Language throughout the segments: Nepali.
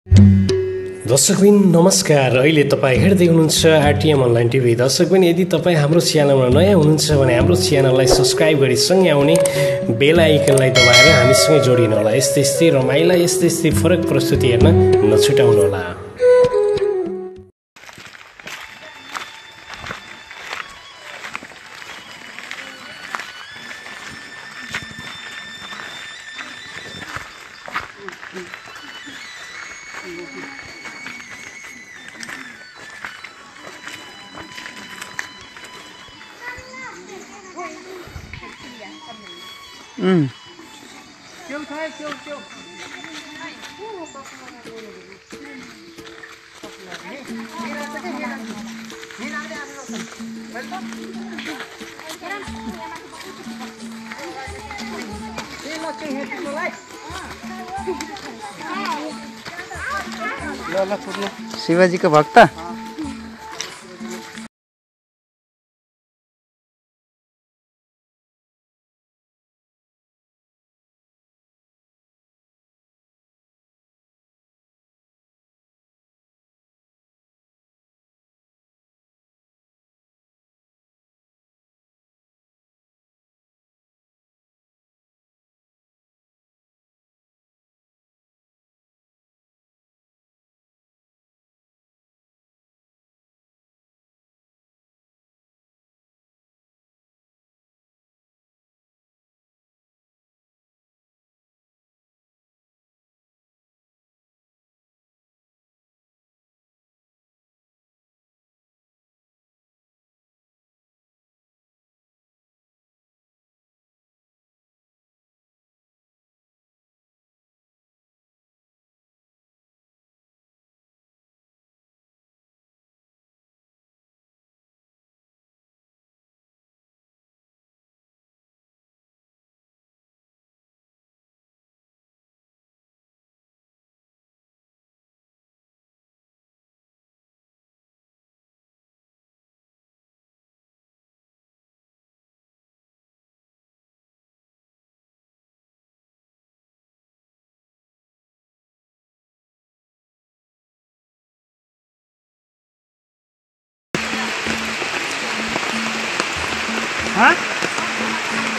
दर्शकबिन नमस्कार। अहिले तपाईँ हेर्दै हुनुहुन्छ आरटिएम अनलाइन टिभी। दर्शकबिन यदि तपाईँ हाम्रो च्यानलमा नयाँ हुनुहुन्छ भने हाम्रो च्यानललाई सब्सक्राइब गरी सँगै आउने बेल आइकनलाई दबाएर हामीसँगै जोडिनुहोला। यस्तै रमाइला यस्तै फरक प्रस्तुति हेर्न नछुटाउनुहोला। शिवाजी को भक्त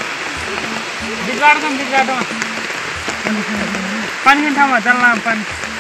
बिगाड़ दो पानी ठाउँमा चल्न पानी